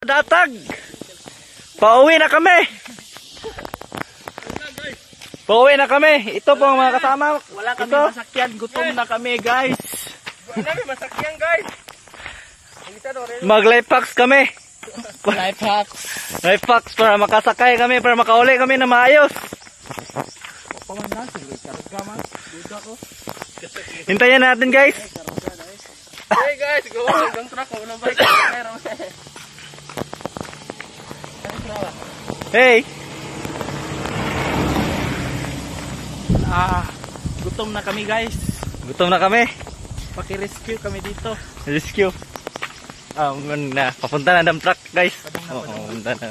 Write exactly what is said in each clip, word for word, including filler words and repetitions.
Datag. Pauwi na kami. Pauwi na kami. Ito po ang mga kasama. Wala kami Ito. masakyan. Gutom na kami, guys. Wala kami masakyan, guys. Mag-life packs kami. Life hacks. Life packs para makasakay kami, para makauli kami na maayos. Pamandasin, guys. Karga man. Duda ko. Hintayin natin, guys. Hey guys, go hanggang truck ko nang bike. Hey. Ah, gutom na kami, guys. Gutom na kami. Paki-rescue kami dito. Rescue. Ah, na papunta na dump truck, guys. Oo, punta na.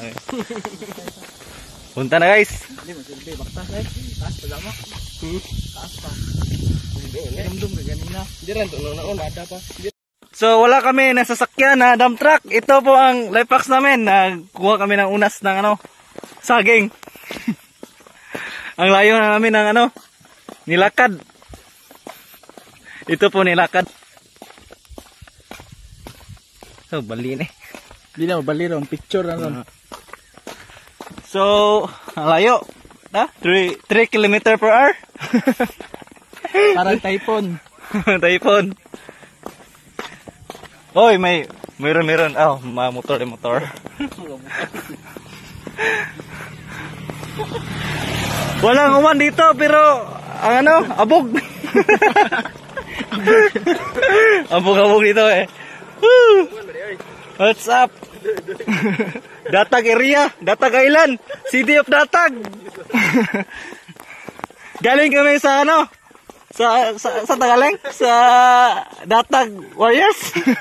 Punta na, guys. Hindi mo silbi baktas, guys. Taas pa lang mo. Taas pa. Dum-dum ka ganina. Hindi rin to na una ada pa. So wala kami nasasakyan na dump truck. Ito po ang life packs namin. Nagkuha kami ng unas ng ano, saging. Ang layo na namin ng ano, nilakad. Ito po nilakad. So bali ni. Hindi na mabali ron. Picture na ron. So ang layo. Ah, three kilometer per hour. Parang typhoon. Typhoon. Oy, may meron meron. Oh, ma motor eh, motor. Walang uman dito pero ang ano, abog. Abog-abog dito eh. Woo! What's up? Datag area, Datag Island, City of Datag. Galing kami sa ano? Sa sa, sa Tagaling, sa Datag Warriors.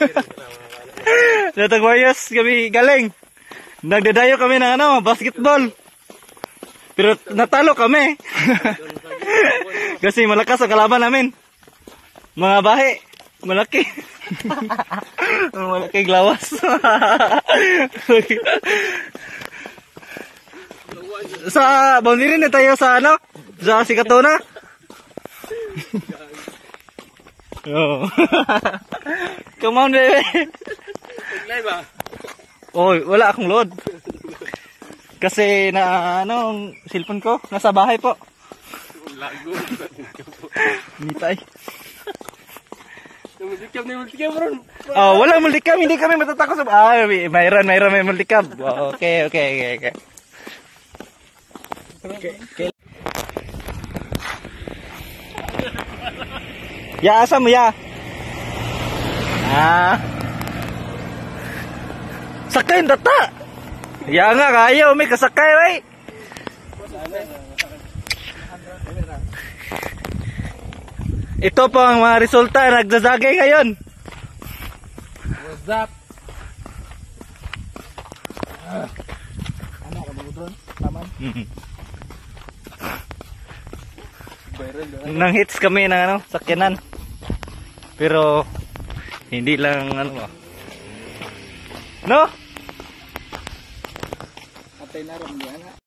Datag Warriors kami galing. Nagdadayo kami ng ano, basketball. Pero natalo kami. Kasi malakas ang kalaban namin. Mga bahe, malaki. Malaki glawas. Sa boundary na tayo sa ano? Sa Sikatuna. Oh. Come on, baby. Live ba? Oh, wala akong load. Kasi na ano, ang cellphone ko nasa bahay po. Lago. Mitay. Multicam ni multicam bro. Oh, wala multicam, hindi kami matatakot sa ah, may mayroon, mayroon may multicam. Oh, okay, okay, okay, okay. Okay. Okay. Ya, asa mo ya? Ah. Sakay ang data. Ya nga kayo, may kasakay, wey. Ito po ang mga resulta, nagsasagay ngayon. What's up? Ano ka magudron? Taman? Nang hits kami ng ano, sakyanan. Pero hindi lang ano ba. No? Atay na ron, di ana.